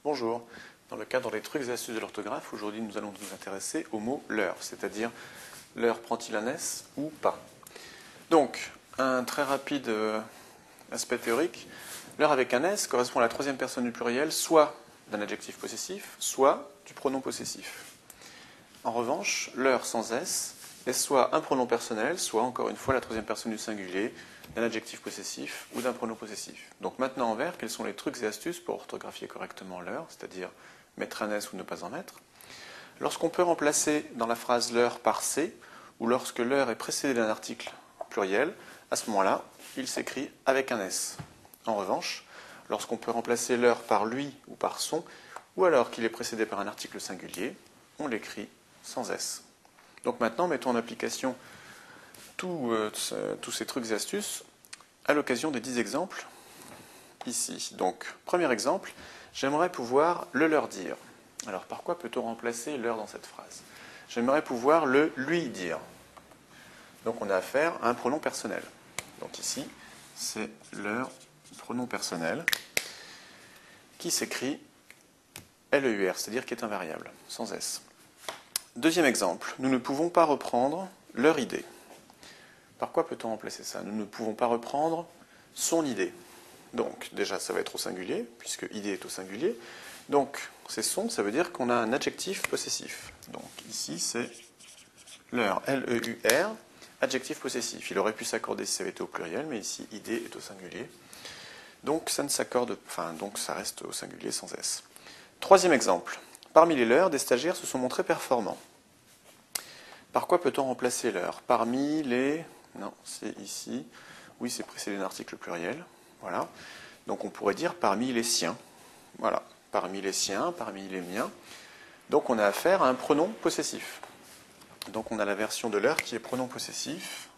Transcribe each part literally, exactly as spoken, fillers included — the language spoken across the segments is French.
Bonjour, dans le cadre des trucs et astuces de l'orthographe, aujourd'hui nous allons nous intéresser au mot l'heure, c'est-à-dire l'heure prend-il un S ou pas. Donc, un très rapide euh, aspect théorique, l'heure avec un S correspond à la troisième personne du pluriel, soit d'un adjectif possessif, soit du pronom possessif. En revanche, l'heure sans S est soit un pronom personnel, soit encore une fois la troisième personne du singulier, d'un adjectif possessif ou d'un pronom possessif. Donc maintenant en vert, quels sont les trucs et astuces pour orthographier correctement l'heure, c'est-à-dire mettre un S ou ne pas en mettre? Lorsqu'on peut remplacer dans la phrase l'heure par C, ou lorsque l'heure est précédée d'un article pluriel, à ce moment-là, il s'écrit avec un S. En revanche, lorsqu'on peut remplacer l'heure par lui ou par son, ou alors qu'il est précédé par un article singulier, on l'écrit sans S. Donc maintenant, mettons en application tous, euh, tous ces trucs et astuces à l'occasion des dix exemples ici. Donc, premier exemple, j'aimerais pouvoir le leur dire. Alors, par quoi peut-on remplacer l'heure dans cette phrase? J'aimerais pouvoir le lui dire. Donc, on a affaire à un pronom personnel. Donc ici, c'est leur pronom personnel qui s'écrit L E U R, c'est-à-dire qui est invariable, sans S. Deuxième exemple, nous ne pouvons pas reprendre leur idée. Par quoi peut-on remplacer ça? Nous ne pouvons pas reprendre son idée. Donc, déjà, ça va être au singulier, puisque idée est au singulier. Donc, c'est son, ça veut dire qu'on a un adjectif possessif. Donc, ici, c'est leur, L E U R, adjectif possessif. Il aurait pu s'accorder si ça avait été au pluriel, mais ici, idée est au singulier. Donc, ça ne s'accorde, enfin, donc ça reste au singulier sans S. Troisième exemple. Parmi les leurs, des stagiaires se sont montrés performants. Par quoi peut-on remplacer l'heure? Parmi les... Non, c'est ici. Oui, c'est précédé d'un article pluriel. Voilà. Donc on pourrait dire parmi les siens. Voilà. Parmi les siens, parmi les miens. Donc on a affaire à un pronom possessif. Donc on a la version de l'heure qui est pronom possessif,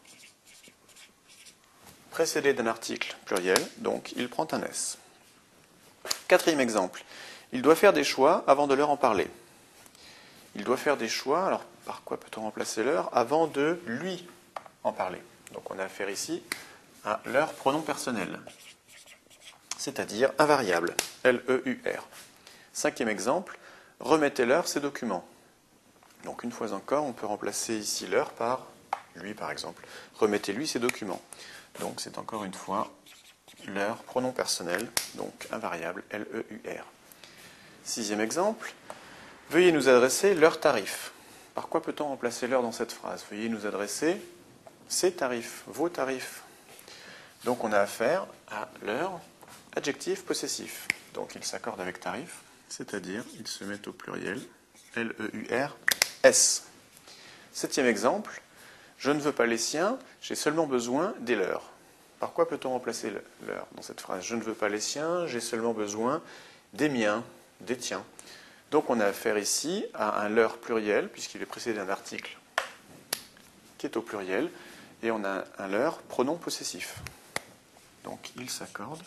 précédé d'un article pluriel, donc il prend un S. Quatrième exemple. Il doit faire des choix avant de leur en parler. Il doit faire des choix, alors par quoi peut-on remplacer l'heure? Avant de lui en parler. Donc on a affaire ici à leur pronom personnel, c'est-à-dire invariable, L E U R. Cinquième exemple, remettez-leur ses documents. Donc une fois encore, on peut remplacer ici l'heure par lui par exemple. Remettez-lui ses documents. Donc c'est encore une fois leur pronom personnel, donc invariable, L E U R. Sixième exemple, veuillez nous adresser leur tarif. Par quoi peut-on remplacer l'heure dans cette phrase? Veuillez nous adresser ces tarifs, vos tarifs. Donc on a affaire à l'heure adjectif possessif. Donc il s'accorde avec tarif, c'est-à-dire il se met au pluriel, L E U R S. Septième exemple, je ne veux pas les siens, j'ai seulement besoin des leurs. Par quoi peut-on remplacer l'heure dans cette phrase? Je ne veux pas les siens, j'ai seulement besoin des miens, des tiens. Donc on a affaire ici à un leur pluriel, puisqu'il est précédé d'un article qui est au pluriel, et on a un leur pronom possessif. Donc il s'accorde,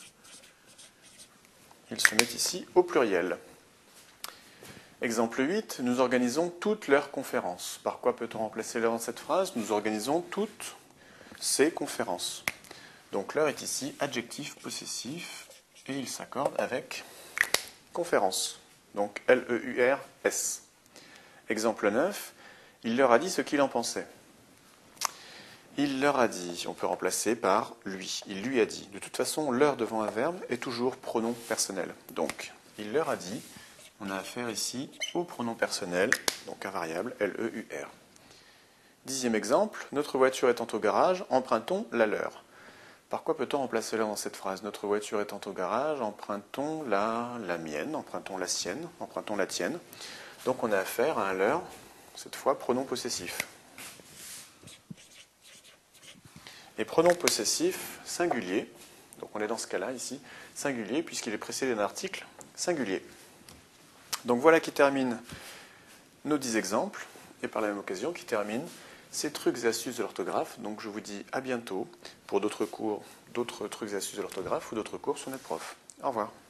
il se met ici au pluriel. Exemple huit, nous organisons toutes leurs conférences. Par quoi peut-on remplacer l'heure dans cette phrase? Nous organisons toutes ces conférences. Donc l'heure est ici adjectif possessif, et il s'accorde avec conférence. Donc L E U R S. Exemple neuf, il leur a dit ce qu'il en pensait. Il leur a dit, on peut remplacer par lui. Il lui a dit. De toute façon, l'heure devant un verbe est toujours pronom personnel. Donc, il leur a dit, on a affaire ici au pronom personnel, donc invariable, L E U R. Dixième exemple, notre voiture étant au garage, empruntons la leur. Par quoi peut-on remplacer l'heure dans cette phrase? Notre voiture étant au garage, empruntons la, la mienne, empruntons la sienne, empruntons la tienne. Donc on a affaire à un leur, cette fois pronom possessif. Et pronom possessif singulier, donc on est dans ce cas-là ici, singulier, puisqu'il est précédé d'un article singulier. Donc voilà qui termine nos dix exemples, et par la même occasion qui termine ces trucs et astuces de l'orthographe. Donc je vous dis à bientôt pour d'autres cours, d'autres trucs et astuces de l'orthographe ou d'autres cours sur NetProf. Au revoir.